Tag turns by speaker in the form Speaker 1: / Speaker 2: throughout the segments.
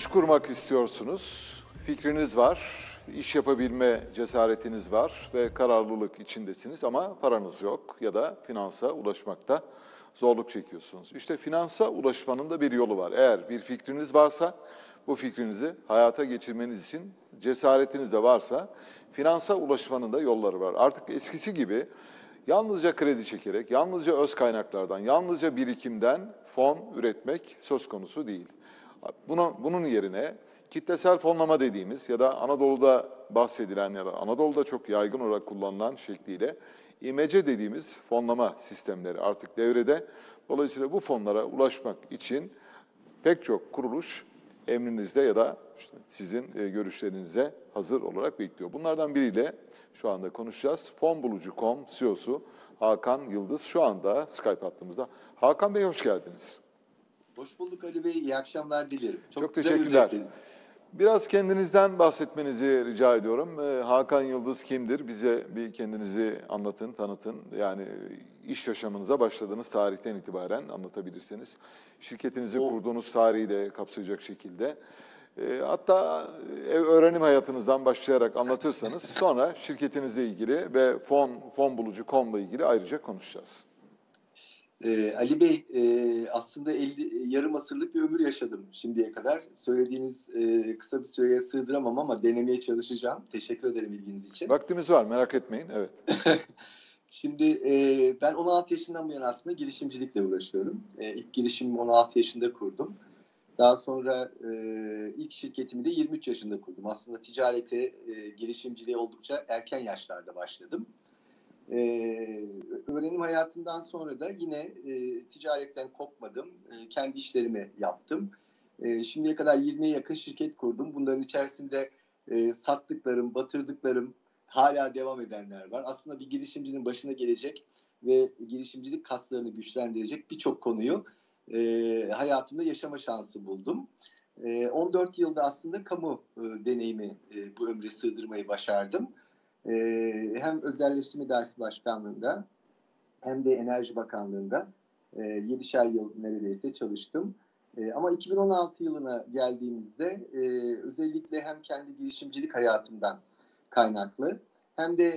Speaker 1: İş kurmak istiyorsunuz, fikriniz var, iş yapabilme cesaretiniz var ve kararlılık içindesiniz ama paranız yok ya da finansa ulaşmakta zorluk çekiyorsunuz. İşte finansa ulaşmanın da bir yolu var. Eğer bir fikriniz varsa bu fikrinizi hayata geçirmeniz için cesaretiniz de varsa finansa ulaşmanın da yolları var. Artık eskisi gibi yalnızca kredi çekerek, yalnızca öz kaynaklardan, yalnızca birikimden fon üretmek söz konusu değil. Bunun yerine kitlesel fonlama dediğimiz ya da Anadolu'da bahsedilen ya da Anadolu'da çok yaygın olarak kullanılan şekliyle İMece dediğimiz fonlama sistemleri artık devrede. Dolayısıyla bu fonlara ulaşmak için pek çok kuruluş emrinizde ya da işte sizin görüşlerinize hazır olarak bekliyor. Bunlardan biriyle şu anda konuşacağız. Fonbulucu.com CEO'su Hakan Yıldız şu anda Skype hattımızda. Hakan Bey hoş geldiniz.
Speaker 2: Hoş bulduk Ali Bey. İyi akşamlar dilerim.
Speaker 1: Çok teşekkürler. Biraz kendinizden bahsetmenizi rica ediyorum. Hakan Yıldız kimdir? Bize bir kendinizi anlatın, tanıtın. Yani iş yaşamınıza başladığınız tarihten itibaren anlatabilirseniz. Şirketinizi kurduğunuz tarihi de kapsayacak şekilde. Hatta öğrenim hayatınızdan başlayarak anlatırsanız sonra şirketinizle ilgili ve fonbulucu.com'la ilgili ayrıca konuşacağız.
Speaker 2: Ali Bey, aslında yarım asırlık bir ömür yaşadım şimdiye kadar. Söylediğiniz kısa bir süreye sığdıramam ama denemeye çalışacağım. Teşekkür ederim ilginiz için.
Speaker 1: Vaktimiz var, merak etmeyin. Evet.
Speaker 2: Şimdi ben 16 yaşından bu yana aslında girişimcilikle uğraşıyorum. İlk girişimimi 16 yaşında kurdum. Daha sonra ilk şirketimi de 23 yaşında kurdum. Aslında ticarete, girişimciliğe oldukça erken yaşlarda başladım. Öğrenim hayatından sonra da yine ticaretten kopmadım. Kendi işlerimi yaptım. Şimdiye kadar 20'ye yakın şirket kurdum. Bunların içerisinde sattıklarım, batırdıklarım, hala devam edenler var. Aslında bir girişimcinin başına gelecek ve girişimcilik kaslarını güçlendirecek birçok konuyu hayatımda yaşama şansı buldum. 14 yılda aslında kamu deneyimi bu ömre sığdırmayı başardım. Hem Özelleştirme İdaresi Başkanlığı'nda hem de Enerji Bakanlığı'nda 7'şer yıl neredeyse çalıştım. Ama 2016 yılına geldiğimizde özellikle hem kendi girişimcilik hayatımdan kaynaklı hem de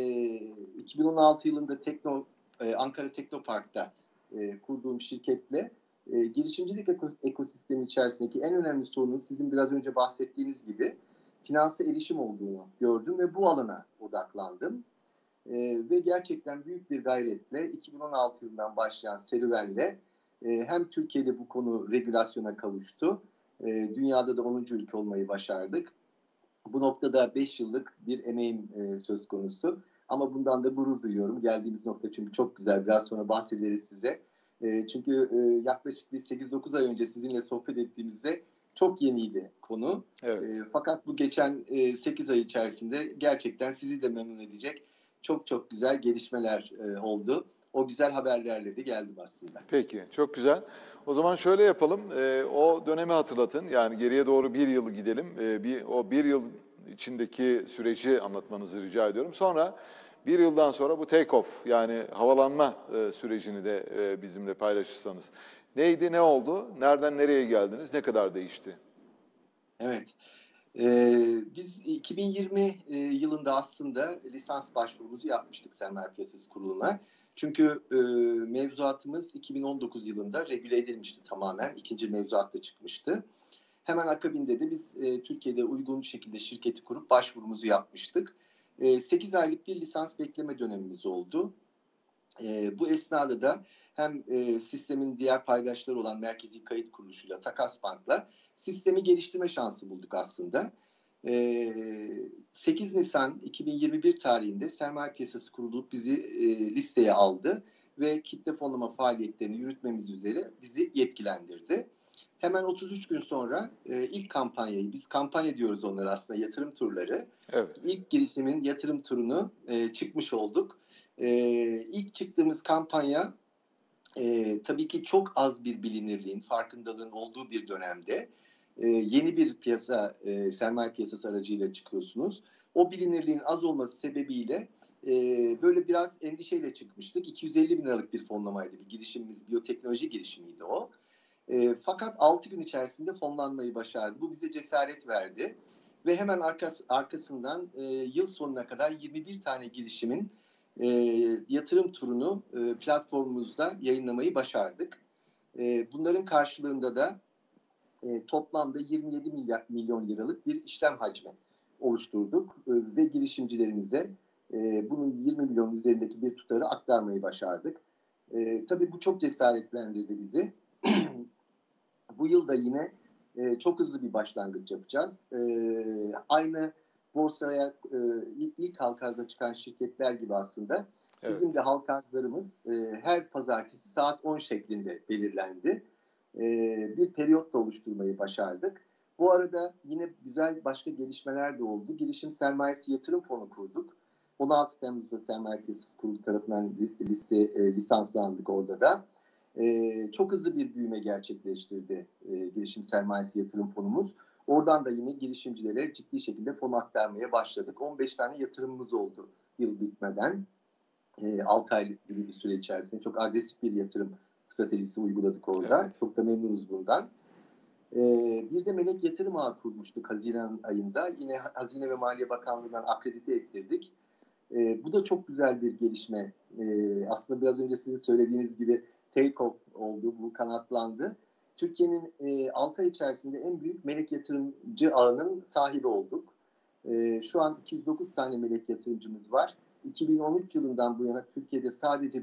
Speaker 2: 2016 yılında Ankara Teknopark'ta kurduğum şirketle girişimcilik ekosistemi içerisindeki en önemli sorunun sizin biraz önce bahsettiğiniz gibi finansa erişim olduğunu gördüm ve bu alana odaklandım. Ve gerçekten büyük bir gayretle 2016 yılından başlayan serüvenle hem Türkiye'de bu konu regülasyona kavuştu, dünyada da 10. ülke olmayı başardık. Bu noktada 5 yıllık bir emeğim söz konusu. Ama bundan da gurur duyuyorum. Geldiğimiz nokta çünkü çok güzel. Biraz sonra bahsederiz size. Çünkü yaklaşık bir 8-9 ay önce sizinle sohbet ettiğimizde çok yeniydi konu.
Speaker 1: Evet.
Speaker 2: Fakat bu geçen 8 ay içerisinde gerçekten sizi de memnun edecek çok çok güzel gelişmeler oldu. O güzel haberlerle de geldim aslında.
Speaker 1: Peki, çok güzel. O zaman şöyle yapalım, o dönemi hatırlatın. Yani geriye doğru bir yıl gidelim. O bir yıl içindeki süreci anlatmanızı rica ediyorum. Sonra bir yıldan sonra bu take-off yani havalanma sürecini de bizimle paylaşırsanız. Neydi, ne oldu, nereden nereye geldiniz, ne kadar değişti?
Speaker 2: Evet. Biz 2020 yılında aslında lisans başvurumuzu yapmıştık Sermaye Piyasası Kurulu'na. Çünkü mevzuatımız 2019 yılında regüle edilmişti tamamen. İkinci mevzuat da çıkmıştı. Hemen akabinde de biz Türkiye'de uygun şekilde şirketi kurup başvurumuzu yapmıştık. 8 aylık bir lisans bekleme dönemimiz oldu. Bu esnada da hem sistemin diğer paydaşları olan Merkezi Kayıt Kuruluşu'yla, Takas Bank'la sistemi geliştirme şansı bulduk aslında. 8 Nisan 2021 tarihinde Sermaye Piyasası Kurulu bizi listeye aldı ve kitle fonlama faaliyetlerini yürütmemiz üzere bizi yetkilendirdi. Hemen 33 gün sonra ilk kampanyayı, biz kampanya diyoruz onlara aslında, yatırım turları.
Speaker 1: Evet.
Speaker 2: İlk girişimin yatırım turunu çıkmış olduk. İlk çıktığımız kampanya tabii ki çok az bir bilinirliğin, farkındalığın olduğu bir dönemde yeni bir piyasa, sermaye piyasası aracıyla çıkıyorsunuz. O bilinirliğin az olması sebebiyle böyle biraz endişeyle çıkmıştık. 250 bin liralık bir fonlamaydı. Bir girişimimiz, biyoteknoloji girişimiydi o. Fakat 6 gün içerisinde fonlanmayı başardı. Bu bize cesaret verdi. Ve hemen arkasından yıl sonuna kadar 21 tane girişimin yatırım turunu platformumuzda yayınlamayı başardık. Bunların karşılığında da toplamda 27 milyon liralık bir işlem hacmi oluşturduk ve girişimcilerimize bunun 20 milyon üzerindeki bir tutarı aktarmayı başardık. Tabii bu çok cesaretlendirdi bizi. Bu yıl da yine çok hızlı bir başlangıç yapacağız. Aynı borsaya ilk halka arza çıkan şirketler gibi aslında
Speaker 1: Evet.
Speaker 2: bizim de halka arzlarımız her pazartesi saat 10 şeklinde belirlendi. Bir periyot da oluşturmayı başardık. Bu arada yine güzel başka gelişmeler de oldu. Girişim Sermayesi Yatırım Fonu kurduk. 16 Temmuz'da Sermaye Piyasası Kurulu tarafından lisanslandık orada da. Çok hızlı bir büyüme gerçekleştirdi Girişim Sermayesi Yatırım Fonumuz. Oradan da yine girişimcilere ciddi şekilde fon aktarmaya başladık. 15 tane yatırımımız oldu yıl bitmeden. 6 aylık bir süre içerisinde çok agresif bir yatırım stratejisi uyguladık orada.
Speaker 1: Evet.
Speaker 2: Çok da memnunuz bundan. Bir de Melek Yatırım Ağı kurmuştuk Haziran ayında. Yine Hazine ve Maliye Bakanlığı'ndan akredite ettirdik. Bu da çok güzel bir gelişme. Aslında biraz önce sizin söylediğiniz gibi take off oldu, bu kanatlandı. Türkiye'nin 6 ay içerisinde en büyük melek yatırımcı ağının sahibi olduk. Şu an 209 tane melek yatırımcımız var. 2013 yılından bu yana Türkiye'de sadece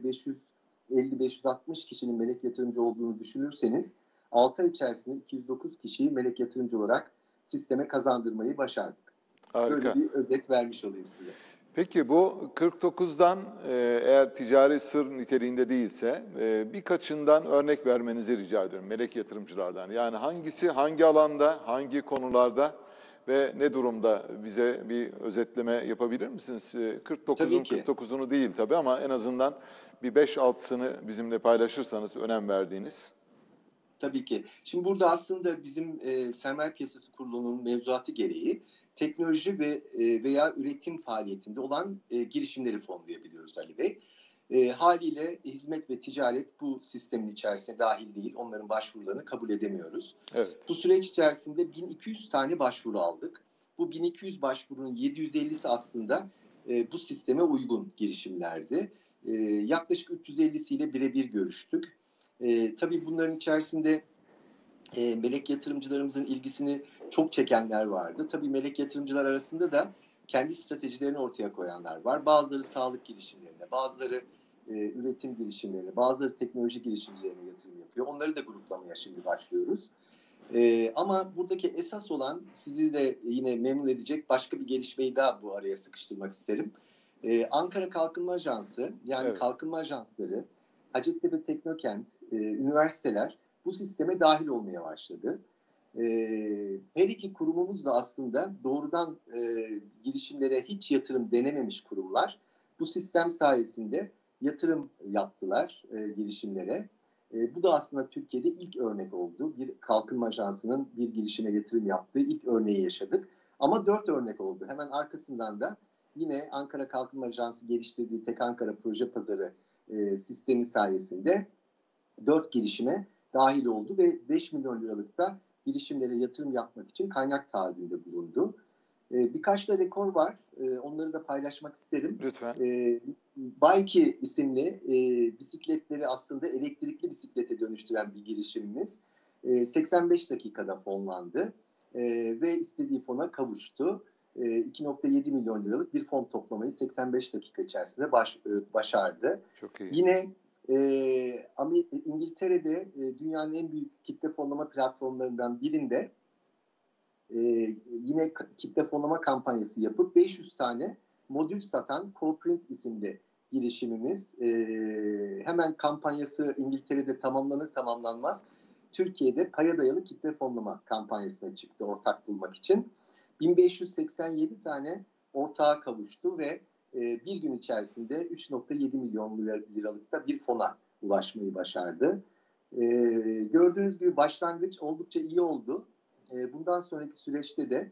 Speaker 2: 550-560 kişinin melek yatırımcı olduğunu düşünürseniz 6 ay içerisinde 209 kişiyi melek yatırımcı olarak sisteme kazandırmayı başardık. Böyle
Speaker 1: Harika.
Speaker 2: bir özet vermiş olayım size.
Speaker 1: Peki bu 49'dan eğer ticari sır niteliğinde değilse birkaçından örnek vermenizi rica ediyorum melek yatırımcılardan. Yani hangisi hangi alanda, hangi konularda ve ne durumda bize bir özetleme yapabilir misiniz? 49'un
Speaker 2: Tabii ki.
Speaker 1: 49'unu değil tabii ama en azından bir 5-6'sını bizimle paylaşırsanız önem verdiğiniz.
Speaker 2: Tabii ki. Şimdi burada aslında bizim Sermaye Piyasası Kurulu'nun mevzuatı gereği teknoloji veya üretim faaliyetinde olan girişimleri fonlayabiliyoruz Ali Bey. Haliyle hizmet ve ticaret bu sistemin içerisine dahil değil. Onların başvurularını kabul edemiyoruz.
Speaker 1: Evet.
Speaker 2: Bu süreç içerisinde 1200 tane başvuru aldık. Bu 1200 başvurunun 750'si aslında bu sisteme uygun girişimlerdi. Yaklaşık 350'siyle birebir görüştük. Tabii bunların içerisinde melek yatırımcılarımızın ilgisini çok çekenler vardı. Tabii melek yatırımcılar arasında da kendi stratejilerini ortaya koyanlar var. Bazıları sağlık girişimlerine, bazıları üretim girişimlerine, bazıları teknoloji girişimcilerine yatırım yapıyor. Onları da gruplamaya şimdi başlıyoruz. Ama buradaki esas olan sizi de yine memnun edecek başka bir gelişmeyi daha bu araya sıkıştırmak isterim. Ankara Kalkınma Ajansı yani
Speaker 1: Evet.
Speaker 2: kalkınma ajansları, Hacettepe Teknokent, üniversiteler bu sisteme dahil olmaya başladı. Her iki kurumumuz da aslında doğrudan girişimlere hiç yatırım denememiş kurumlar. Bu sistem sayesinde yatırım yaptılar girişimlere. Bu da aslında Türkiye'de ilk örnek oldu. Bir kalkınma ajansının bir girişime yatırım yaptığı ilk örneği yaşadık. Ama 4 örnek oldu. Hemen arkasından da yine Ankara Kalkınma Ajansı geliştirdiği Tek Ankara Proje Pazarı sistemi sayesinde 4 girişime dahil oldu ve 5 milyon liralık da girişimlere yatırım yapmak için kaynak taahhüdünde bulundu. Birkaç da rekor var. Onları da paylaşmak isterim.
Speaker 1: Lütfen.
Speaker 2: Bike isimli bisikletleri aslında elektrikli bisiklete dönüştüren bir girişimimiz. 85 dakikada fonlandı ve istediği fona kavuştu. 2,7 milyon liralık bir fon toplamayı 85 dakika içerisinde başardı.
Speaker 1: Çok iyi.
Speaker 2: Yine İngiltere'de dünyanın en büyük kitle fonlama platformlarından birinde yine kitle fonlama kampanyası yapıp 500 tane modül satan CoPrint isimli girişimimiz hemen kampanyası İngiltere'de tamamlanır tamamlanmaz Türkiye'de paya dayalı kitle fonlama kampanyasına çıktı ortak bulmak için. 1587 tane ortağa kavuştu ve bir gün içerisinde 3,7 milyon liralık da bir fona ulaşmayı başardı. Gördüğünüz gibi başlangıç oldukça iyi oldu. Bundan sonraki süreçte de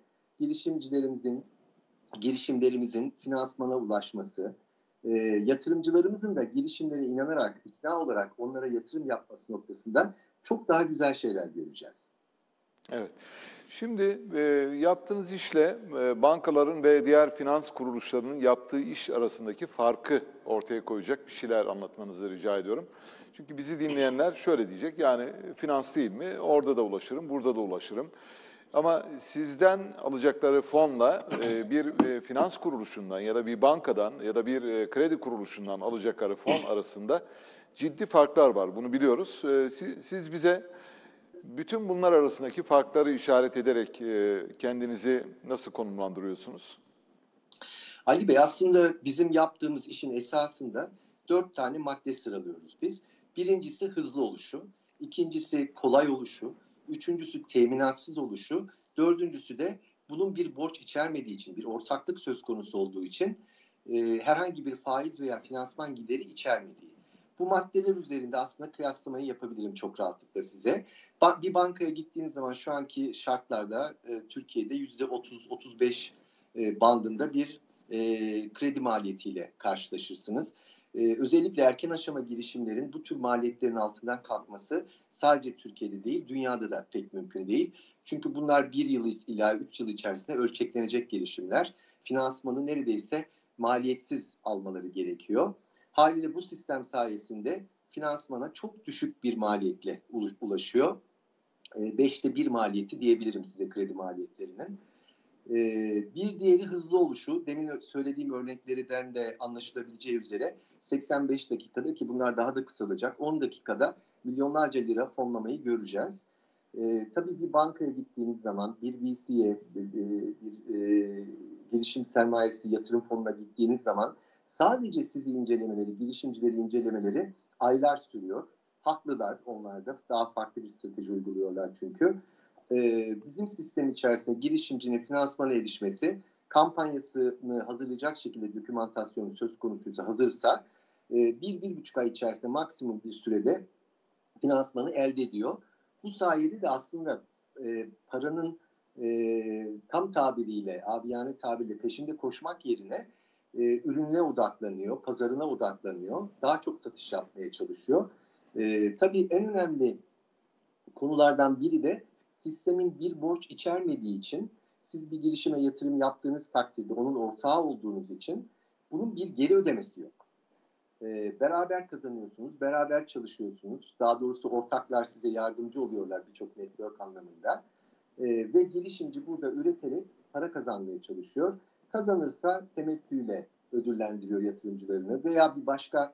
Speaker 2: girişimlerimizin finansmana ulaşması, yatırımcılarımızın da girişimlere inanarak, ikna olarak onlara yatırım yapması noktasında çok daha güzel şeyler göreceğiz.
Speaker 1: Evet. Şimdi yaptığınız işle bankaların ve diğer finans kuruluşlarının yaptığı iş arasındaki farkı ortaya koyacak bir şeyler anlatmanızı rica ediyorum. Çünkü bizi dinleyenler şöyle diyecek, yani finans değil mi? Orada da ulaşırım, burada da ulaşırım. Ama sizden alacakları fonla bir finans kuruluşundan ya da bir bankadan ya da bir kredi kuruluşundan alacakları fon arasında ciddi farklar var. Bunu biliyoruz. Siz bize bütün bunlar arasındaki farkları işaret ederek kendinizi nasıl konumlandırıyorsunuz?
Speaker 2: Ali Bey, aslında bizim yaptığımız işin esasında 4 tane madde sıralıyoruz biz. Birincisi hızlı oluşu, ikincisi kolay oluşu, üçüncüsü teminatsız oluşu, dördüncüsü de bunun bir borç içermediği için, bir ortaklık söz konusu olduğu için herhangi bir faiz veya finansman gideri içermediği. Bu maddeler üzerinde aslında kıyaslamayı yapabilirim çok rahatlıkla size. Bir bankaya gittiğiniz zaman şu anki şartlarda Türkiye'de %30-35 bandında bir kredi maliyetiyle karşılaşırsınız. Özellikle erken aşama girişimlerin bu tür maliyetlerin altından kalkması sadece Türkiye'de değil, dünyada da pek mümkün değil. Çünkü bunlar 1 yıl ila 3 yıl içerisinde ölçeklenecek girişimler. Finansmanı neredeyse maliyetsiz almaları gerekiyor. Haliyle bu sistem sayesinde finansmana çok düşük bir maliyetle ulaşıyor. 5'te 1 maliyeti diyebilirim size kredi maliyetlerinin. Bir diğeri hızlı oluşu. Demin söylediğim örneklerden de anlaşılabileceği üzere 85 dakikada, ki bunlar daha da kısalacak, 10 dakikada milyonlarca lira fonlamayı göreceğiz. Tabii bir bankaya gittiğiniz zaman, bir VC'ye, bir girişim sermayesi yatırım fonuna gittiğiniz zaman sadece sizi incelemeleri, girişimcileri incelemeleri aylar sürüyor. Haklılar onlar da. Daha farklı bir strateji uyguluyorlar çünkü. Bizim sistem içerisinde girişimcinin finansmana erişmesi, kampanyasını hazırlayacak şekilde dokümantasyonu söz konusuysa hazırsa 1-1,5 ay içerisinde maksimum bir sürede finansmanı elde ediyor. Bu sayede de aslında paranın tam tabiriyle, abiyane tabiriyle peşinde koşmak yerine ürününe odaklanıyor, pazarına odaklanıyor. Daha çok satış yapmaya çalışıyor. Tabii en önemli konulardan biri de sistemin bir borç içermediği için siz bir girişime yatırım yaptığınız takdirde onun ortağı olduğunuz için bunun bir geri ödemesi yok. Beraber kazanıyorsunuz, beraber çalışıyorsunuz. Daha doğrusu ortaklar size yardımcı oluyorlar birçok network anlamında. Ve girişimci burada üreterek para kazanmaya çalışıyor. Kazanırsa temettüyle ödüllendiriyor yatırımcılarını veya bir başka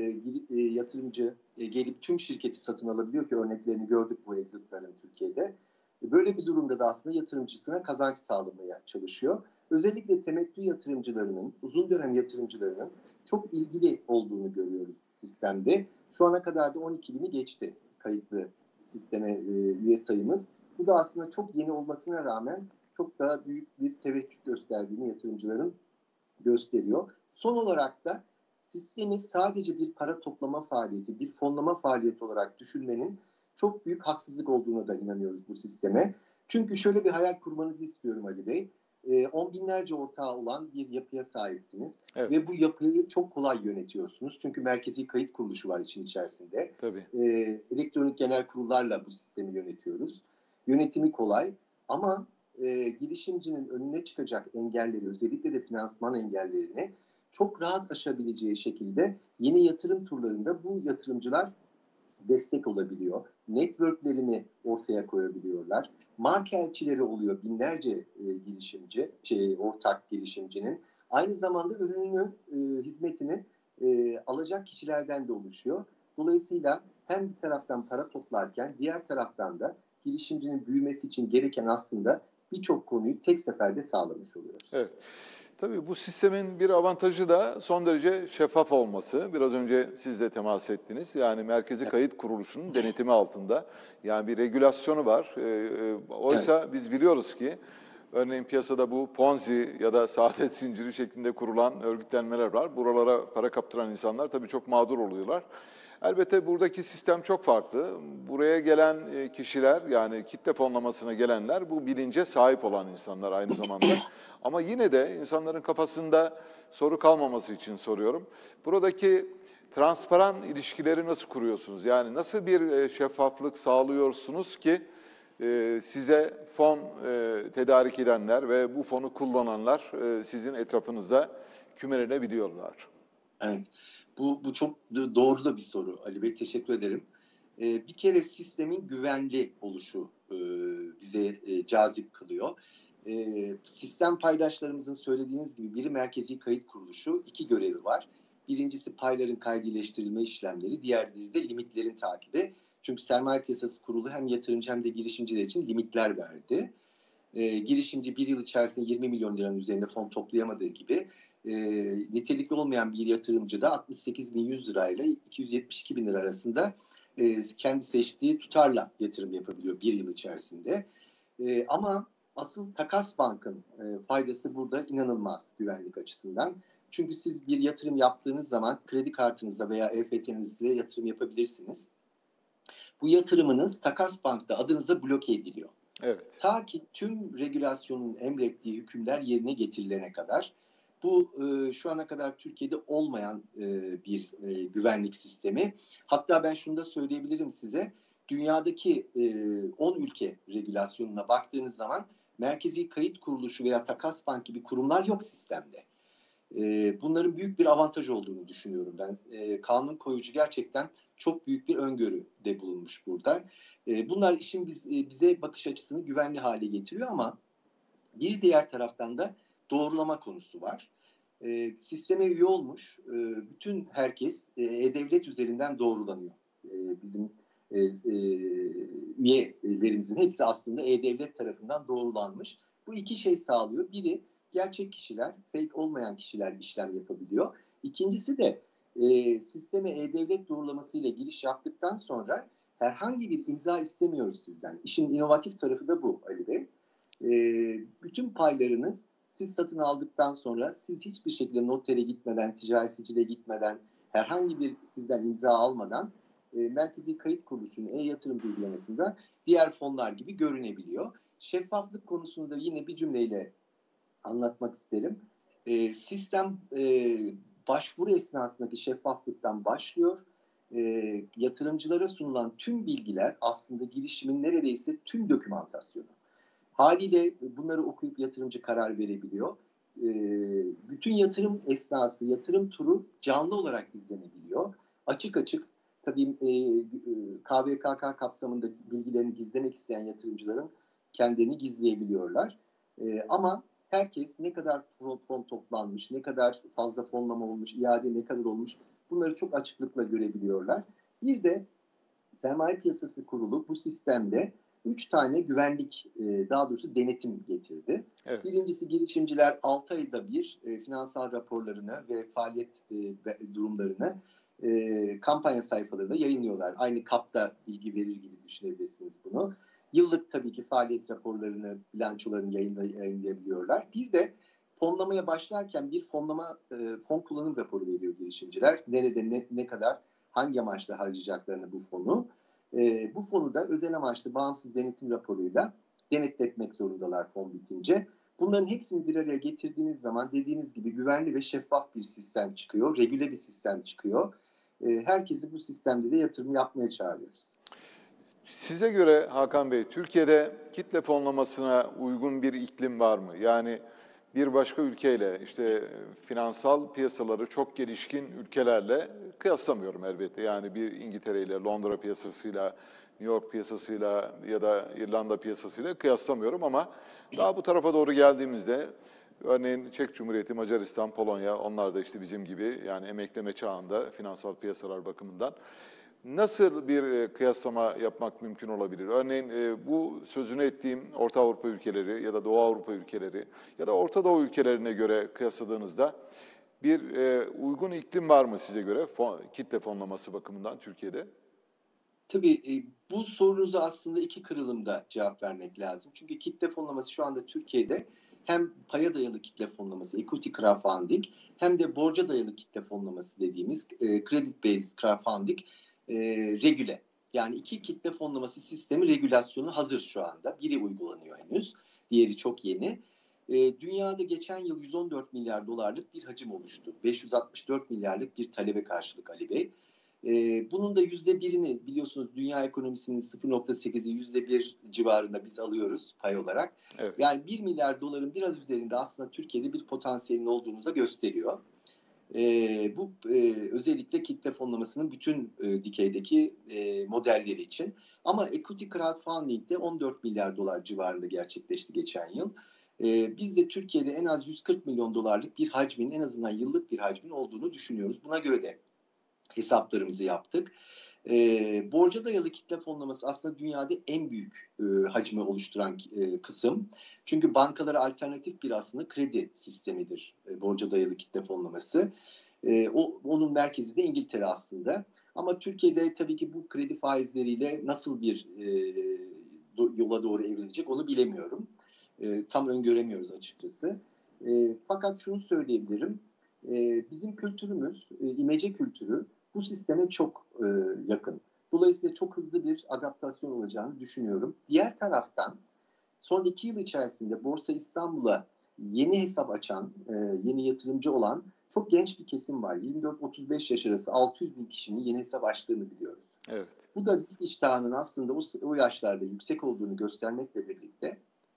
Speaker 2: yatırımcı gelip tüm şirketi satın alabiliyor ki örneklerini gördük bu exitlerin Türkiye'de. Böyle bir durumda da aslında yatırımcısına kazanç sağlamaya çalışıyor. Özellikle temettü yatırımcılarının, uzun dönem yatırımcılarının çok ilgili olduğunu görüyoruz sistemde. Şu ana kadar da 12.000'i geçti kayıtlı sisteme üye sayımız. Bu da aslında çok yeni olmasına rağmen çok daha büyük bir teveccüh gösterdiğini yatırımcıların gösteriyor. Son olarak da sistemi sadece bir para toplama faaliyeti, bir fonlama faaliyeti olarak düşünmenin çok büyük haksızlık olduğuna da inanıyoruz bu sisteme. Çünkü şöyle bir hayal kurmanızı istiyorum Ali Bey. 10 binlerce ortağı olan bir yapıya sahipsiniz.
Speaker 1: Evet.
Speaker 2: Ve bu yapıyı çok kolay yönetiyorsunuz. Çünkü merkezi kayıt kuruluşu var için içerisinde.
Speaker 1: Tabii.
Speaker 2: Elektronik genel kurullarla bu sistemi yönetiyoruz. Yönetimi kolay ama girişimcinin önüne çıkacak engelleri, özellikle de finansman engellerini çok rahat aşabileceği şekilde yeni yatırım turlarında bu yatırımcılar destek olabiliyor. Networklerini ortaya koyabiliyorlar. Marka elçileri oluyor binlerce girişimci, ortak girişimcinin. Aynı zamanda ürününü, hizmetini alacak kişilerden de oluşuyor. Dolayısıyla hem bir taraftan para toplarken diğer taraftan da girişimcinin büyümesi için gereken aslında birçok konuyu tek seferde sağlamış oluyoruz.
Speaker 1: Evet. Tabii bu sistemin bir avantajı da son derece şeffaf olması. Biraz önce siz de temas ettiniz. Yani Merkezi Kayıt Kuruluşu'nun denetimi altında. Yani bir regülasyonu var. Oysa biz biliyoruz ki örneğin piyasada bu Ponzi ya da saadet zinciri şeklinde kurulan örgütlenmeler var. Buralara para kaptıran insanlar tabii çok mağdur oluyorlar. Elbette buradaki sistem çok farklı. Buraya gelen kişiler, yani kitle fonlamasına gelenler bu bilince sahip olan insanlar aynı zamanda. Ama yine de insanların kafasında soru kalmaması için soruyorum. Buradaki transparan ilişkileri nasıl kuruyorsunuz? Yani nasıl bir şeffaflık sağlıyorsunuz ki size fon tedarik edenler ve bu fonu kullananlar sizin etrafınızda kümelenebiliyorlar?
Speaker 2: Evet. Bu çok doğru da bir soru Ali Bey. Teşekkür ederim. Bir kere sistemin güvenli oluşu bize cazip kılıyor. Sistem paydaşlarımızın söylediğiniz gibi biri merkezi kayıt kuruluşu, 2 görevi var. Birincisi payların kaydileştirilme işlemleri, diğerleri de limitlerin takibi. Çünkü Sermaye Piyasası Kurulu hem yatırımcı hem de girişimciler için limitler verdi. Girişimci bir yıl içerisinde 20 milyon liranın üzerinde fon toplayamadığı gibi nitelikli olmayan bir yatırımcı da 68.100 lirayla 272 bin lira arasında kendi seçtiği tutarla yatırım yapabiliyor bir yıl içerisinde. Ama asıl takas bankın faydası burada inanılmaz güvenlik açısından. Çünkü siz bir yatırım yaptığınız zaman kredi kartınızla veya EFT'nizle yatırım yapabilirsiniz. Bu yatırımınız takas bankta adınıza bloke ediliyor.
Speaker 1: Evet.
Speaker 2: Ta ki tüm regülasyonun emrettiği hükümler yerine getirilene kadar. Bu şu ana kadar Türkiye'de olmayan bir güvenlik sistemi. Hatta ben şunu da söyleyebilirim size. Dünyadaki 10 ülke regülasyonuna baktığınız zaman merkezi kayıt kuruluşu veya takas bank gibi kurumlar yok sistemde. Bunların büyük bir avantaj olduğunu düşünüyorum ben. Kanun koyucu gerçekten çok büyük bir öngörüde bulunmuş burada. Bunlar işin bize bakış açısını güvenli hale getiriyor ama bir diğer taraftan da doğrulama konusu var. Sisteme üye olmuş bütün herkes E-Devlet üzerinden doğrulanıyor. Bizim üyelerimizin hepsi aslında E-Devlet tarafından doğrulanmış. Bu iki şey sağlıyor. Biri, gerçek kişiler, fake olmayan kişiler işlem yapabiliyor. İkincisi de sisteme E-Devlet doğrulamasıyla giriş yaptıktan sonra herhangi bir imza istemiyoruz sizden. İşin inovatif tarafı da bu Ali Bey. Bütün paylarınız siz satın aldıktan sonra siz hiçbir şekilde notere gitmeden, ticari sicile gitmeden, herhangi bir sizden imza almadan merkezi kayıt kuruluşunun e-yatırım uygulamasında diğer fonlar gibi görünebiliyor. Şeffaflık konusunda yine bir cümleyle anlatmak isterim. Sistem başvuru esnasındaki şeffaflıktan başlıyor. Yatırımcılara sunulan tüm bilgiler aslında girişimin neredeyse tüm dokümantasyonu. Haliyle bunları okuyup yatırımcı karar verebiliyor. Bütün yatırım esnası, yatırım turu canlı olarak izlenebiliyor. Açık açık, tabii KVKK kapsamında bilgilerini gizlemek isteyen yatırımcıların kendilerini gizleyebiliyorlar. Ama herkes ne kadar fon toplanmış, ne kadar fazla fonlama olmuş, iade ne kadar olmuş, bunları çok açıklıkla görebiliyorlar. Bir de Sermaye Piyasası Kurulu bu sistemde 3 tane güvenlik, daha doğrusu denetim getirdi.
Speaker 1: Evet.
Speaker 2: Birincisi, girişimciler 6 ayda bir finansal raporlarını ve faaliyet durumlarını kampanya sayfalarında yayınlıyorlar. Aynı KAP'ta bilgi verir gibi düşünebilirsiniz bunu. Yıllık tabii ki faaliyet raporlarını, bilançolarını yayınlayabiliyorlar. Bir de fonlamaya başlarken bir fon kullanım raporu veriyor girişimciler. Nerede, ne kadar, hangi amaçla harcayacaklarını bu fonu. Bu fonu da özel amaçlı bağımsız denetim raporuyla denetletmek zorundalar fon bitince. Bunların hepsini bir araya getirdiğiniz zaman dediğiniz gibi güvenli ve şeffaf bir sistem çıkıyor, regüle bir sistem çıkıyor. Herkesi bu sistemde de yatırım yapmaya çağırıyoruz.
Speaker 1: Size göre Hakan Bey, Türkiye'de kitle fonlamasına uygun bir iklim var mı? Yani bir başka ülkeyle, işte finansal piyasaları çok gelişkin ülkelerle kıyaslamıyorum elbette. Yani bir İngiltere ile, Londra piyasasıyla, New York piyasasıyla ya da İrlanda piyasasıyla kıyaslamıyorum ama daha bu tarafa doğru geldiğimizde örneğin Çek Cumhuriyeti, Macaristan, Polonya, onlar da işte bizim gibi yani emekleme çağında finansal piyasalar bakımından. Nasıl bir kıyaslama yapmak mümkün olabilir? Örneğin bu sözünü ettiğim Orta Avrupa ülkeleri ya da Doğu Avrupa ülkeleri ya da Orta Doğu ülkelerine göre kıyasladığınızda bir uygun iklim var mı size göre kitle fonlaması bakımından Türkiye'de?
Speaker 2: Tabii bu sorunuza aslında iki kırılımda cevap vermek lazım. Çünkü kitle fonlaması şu anda Türkiye'de hem paya dayalı kitle fonlaması, equity crowdfunding, hem de borca dayalı kitle fonlaması dediğimiz credit based crowdfunding regüle. Yani iki kitle fonlaması sistemi regülasyonu hazır şu anda. Biri uygulanıyor henüz, diğeri çok yeni. Dünyada geçen yıl 114 milyar dolarlık bir hacim oluştu. 564 milyarlık bir talebe karşılık Ali Bey. Bunun da %1'ini biliyorsunuz dünya ekonomisinin 0,8'i %1 civarında biz alıyoruz pay olarak.
Speaker 1: Evet.
Speaker 2: Yani 1 milyar doların biraz üzerinde aslında Türkiye'de bir potansiyelin olduğunu da gösteriyor. Bu özellikle kitle fonlamasının bütün dikeydeki modelleri için. Ama equity crowdfunding de 14 milyar dolar civarında gerçekleşti geçen yıl. Biz de Türkiye'de en az 140 milyon dolarlık bir hacmin, en azından yıllık bir hacmin olduğunu düşünüyoruz. Buna göre de hesaplarımızı yaptık. Borca dayalı kitle fonlaması aslında dünyada en büyük hacmi oluşturan kısım. Çünkü bankalara alternatif bir aslında kredi sistemidir borca dayalı kitle fonlaması. Onun merkezi de İngiltere aslında. Ama Türkiye'de tabii ki bu kredi faizleriyle nasıl bir yola doğru evrilecek onu bilemiyorum. Tam öngöremiyoruz açıkçası. Fakat şunu söyleyebilirim. Bizim kültürümüz, imece kültürü bu sisteme çok yakın. Dolayısıyla çok hızlı bir adaptasyon olacağını düşünüyorum. Diğer taraftan son 2 yıl içerisinde Borsa İstanbul'a yeni hesap açan, yeni yatırımcı olan çok genç bir kesim var. 24-35 yaş arası 600 bin kişinin yeni hesap açtığını biliyoruz.
Speaker 1: Evet.
Speaker 2: Bu da risk iştahının aslında o yaşlarda yüksek olduğunu göstermekle birlikte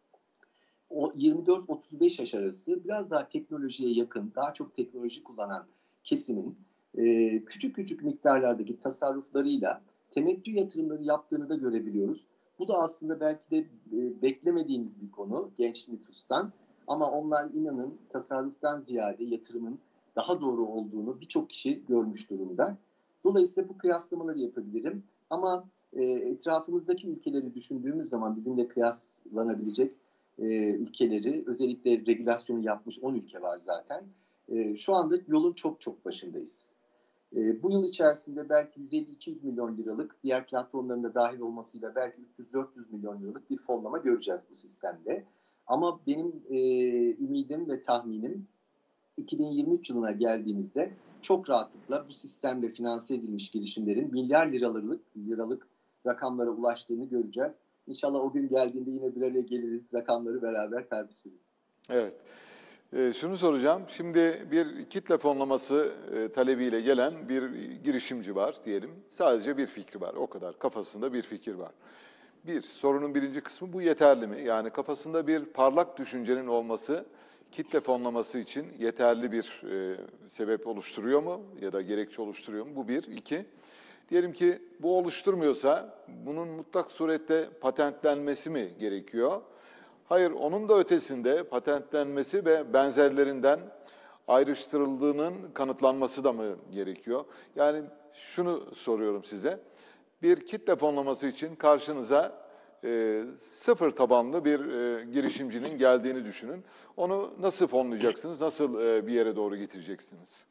Speaker 2: o 24-35 yaş arası biraz daha teknolojiye yakın, daha çok teknoloji kullanan kesimin küçük küçük miktarlardaki tasarruflarıyla temettü yatırımları yaptığını da görebiliyoruz. Bu da aslında belki de beklemediğimiz bir konu genç nüfustan. Ama onlar inanın tasarruftan ziyade yatırımın daha doğru olduğunu birçok kişi görmüş durumda. Dolayısıyla bu kıyaslamaları yapabilirim. Ama etrafımızdaki ülkeleri düşündüğümüz zaman bizimle kıyaslanabilecek ülkeleri, özellikle regülasyonu yapmış 10 ülke var zaten. Şu anda yolun çok çok başındayız. Bu yıl içerisinde belki 150-200 milyon liralık, diğer platformların da dahil olmasıyla belki 300-400 milyon liralık bir fonlama göreceğiz bu sistemde. Ama benim ümidim ve tahminim 2023 yılına geldiğimizde çok rahatlıkla bu sistemle finanse edilmiş girişimlerin milyar liralık rakamlara ulaştığını göreceğiz. İnşallah o gün geldiğinde yine bir araya geliriz, rakamları beraber tartışırız.
Speaker 1: Evet. Şunu soracağım. Şimdi bir kitle fonlaması talebiyle gelen bir girişimci var diyelim. Sadece bir fikri var. O kadar. Kafasında bir fikir var. Sorunun birinci kısmı bu yeterli mi? Yani kafasında bir parlak düşüncenin olması kitle fonlaması için yeterli bir sebep oluşturuyor mu? Ya da gerekçe oluşturuyor mu? Bu bir. İki, diyelim ki bu oluşturmuyorsa bunun mutlak surette patentlenmesi mi gerekiyor? Hayır, onun da ötesinde patentlenmesi ve benzerlerinden ayrıştırıldığının kanıtlanması da mı gerekiyor? Yani şunu soruyorum size. Bir kitle fonlaması için karşınıza sıfır tabanlı bir girişimcinin geldiğini düşünün. Onu nasıl fonlayacaksınız, nasıl bir yere doğru getireceksiniz?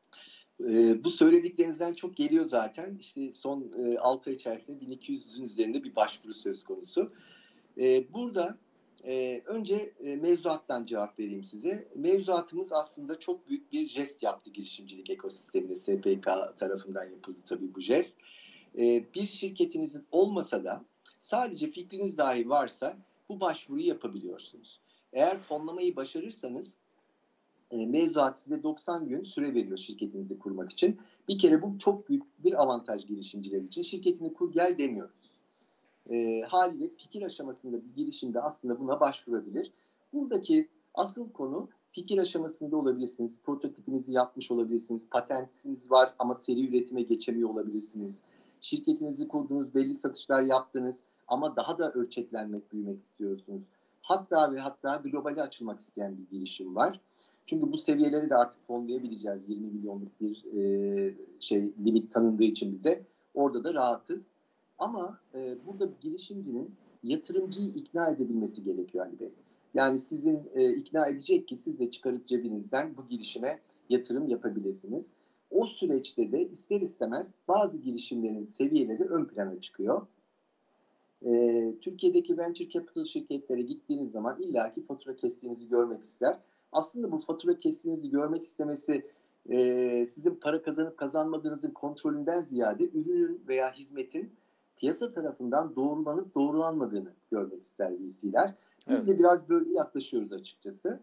Speaker 2: Bu söylediklerinizden çok geliyor zaten. İşte son 6 ay içerisinde 1200'ün üzerinde bir başvuru söz konusu. Burada önce mevzuattan cevap vereyim size. Mevzuatımız aslında çok büyük bir jest yaptı girişimcilik ekosisteminde. SPK tarafından yapıldı tabii bu jest. Bir şirketinizin olmasa da sadece fikriniz dahi varsa bu başvuruyu yapabiliyorsunuz. Eğer fonlamayı başarırsanız mevzuat size 90 gün süre veriyor şirketinizi kurmak için. Bir kere bu çok büyük bir avantaj girişimciler için. Şirketini kur gel demiyoruz. Haliyle fikir aşamasında bir girişimde aslında buna başvurabilir. Buradaki asıl konu fikir aşamasında olabilirsiniz, prototipinizi yapmış olabilirsiniz, patentiniz var ama seri üretime geçemiyor olabilirsiniz. Şirketinizi kurdunuz, belli satışlar yaptınız ama daha da ölçeklenmek, büyümek istiyorsunuz. Hatta ve hatta globale açılmak isteyen bir girişim var. Çünkü bu seviyeleri de artık fonlayabileceğiz. 20 milyonluk bir limit tanındığı için bize. Orada da rahatız. Ama burada girişimcinin yatırımcıyı ikna edebilmesi gerekiyor Ali Bey. Yani sizin ikna edecek ki siz de çıkarıp cebinizden bu girişime yatırım yapabilirsiniz. O süreçte de ister istemez bazı girişimlerin seviyeleri ön plana çıkıyor. Türkiye'deki venture capital şirketlere gittiğiniz zaman illaki fatura kestiğinizi görmek ister. Aslında bu fatura kestiğinizi görmek istemesi sizin para kazanıp kazanmadığınızın kontrolünden ziyade ürünün veya hizmetin piyasa tarafından doğrulanıp doğrulanmadığını görmek ister VC'ler. Biz de biraz böyle yaklaşıyoruz açıkçası.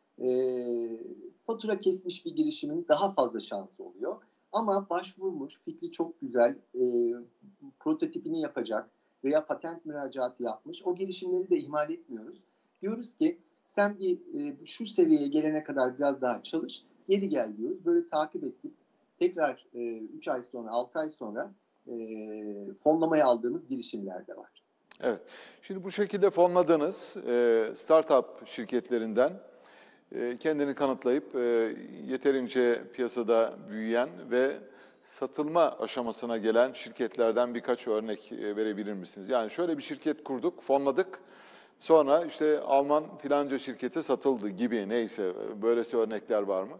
Speaker 2: Fatura kesmiş bir girişimin daha fazla şansı oluyor. Ama başvurmuş, fikri çok güzel, prototipini yapacak veya patent müracaatı yapmış. O girişimleri de ihmal etmiyoruz. Diyoruz ki sen şu seviyeye gelene kadar biraz daha çalış, geri gel diyoruz. Böyle takip ettik. Tekrar 3 ay sonra, 6 ay sonra fonlamaya aldığımız girişimler de var.
Speaker 1: Evet. Şimdi bu şekilde fonladığınız startup şirketlerinden kendini kanıtlayıp yeterince piyasada büyüyen ve satılma aşamasına gelen şirketlerden birkaç örnek verebilir misiniz? Yani şöyle bir şirket kurduk, fonladık. Sonra işte Alman filanca şirkete satıldı gibi, neyse, böylesi örnekler var mı?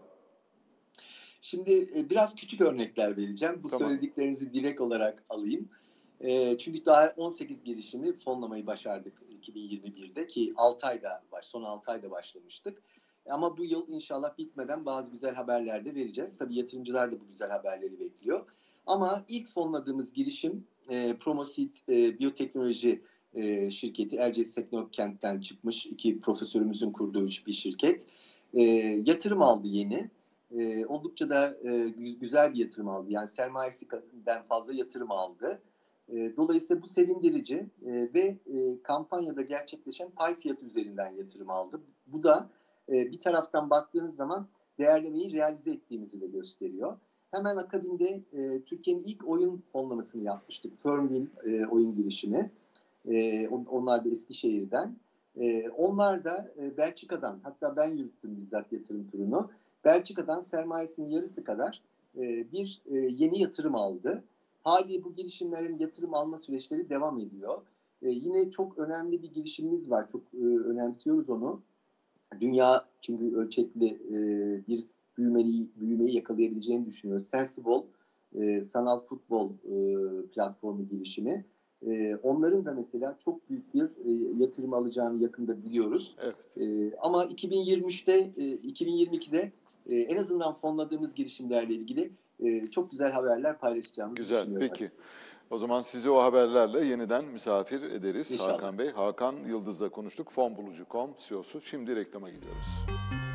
Speaker 2: Şimdi biraz küçük örnekler vereceğim. Bu
Speaker 1: Tamam.
Speaker 2: söylediklerinizi direkt olarak alayım. Çünkü daha 18 girişimi fonlamayı başardık 2021'de ki 6 ayda son 6 ayda başlamıştık. Ama bu yıl inşallah bitmeden bazı güzel haberler de vereceğiz. Tabii yatırımcılar da bu güzel haberleri bekliyor. Ama ilk fonladığımız girişim Promoseed biyoteknoloji şirketi. Erciyes Teknokent'ten çıkmış iki profesörümüzün kurduğu bir şirket. Yatırım aldı yeni. Oldukça da güzel bir yatırım aldı. Yani sermayesinden fazla yatırım aldı. Dolayısıyla bu sevindirici ve kampanyada gerçekleşen pay fiyatı üzerinden yatırım aldı. Bu da bir taraftan baktığınız zaman değerlemeyi realize ettiğimizi de gösteriyor. Hemen akabinde Türkiye'nin ilk oyun fonlamasını yapmıştık. Firmwin oyun girişimi. Onlar da Eskişehir'den. Onlar da Belçika'dan, hatta ben yürüttüm bizzat yatırım turunu. Belçika'dan sermayesinin yarısı kadar bir yeni yatırım aldı. Haliyle bu girişimlerin yatırım alma süreçleri devam ediyor. Yine çok önemli bir girişimimiz var. Çok önemsiyoruz onu. Dünya çünkü ölçekli bir büyümeyi yakalayabileceğini düşünüyoruz. Sensible sanal futbol platformu girişimi. Onların da mesela çok büyük bir yatırım alacağını yakında biliyoruz.
Speaker 1: Evet.
Speaker 2: Ama 2023'te, 2022'de en azından fonladığımız girişimlerle ilgili çok güzel haberler paylaşacağımızı
Speaker 1: Güzel,
Speaker 2: düşünüyorum.
Speaker 1: peki. O zaman sizi o haberlerle yeniden misafir ederiz
Speaker 2: İnşallah.
Speaker 1: Hakan Bey. Hakan Yıldız'la konuştuk. Fonbulucu.com CEO'su. Şimdi reklama gidiyoruz.